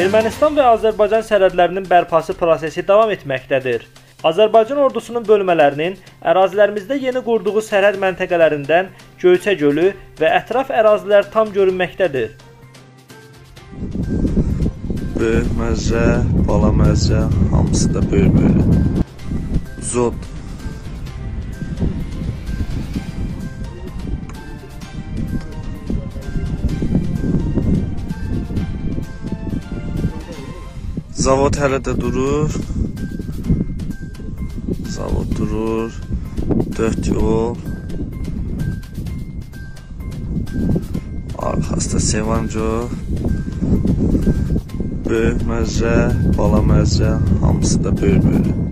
Ermənistan və Azərbaycan sərhədlərinin bərpası prosesi davam etməkdədir. Azərbaycan ordusunun bölmələrinin ərazilərimizdə yeni qurduğu sərhəd məntəqələrindən Göyçə gölü və ətraf ərazilər tam görünməkdədir. Böyük Mərcə, Bala Mərcə, hamısı da böyük-böyük. Zod. Zavod hələ də durur. Zavod durur. 4 yol. Arxasında Sevanco. Böyük Mərcə, Bala Mərcə, hamısı da böyük-böyük.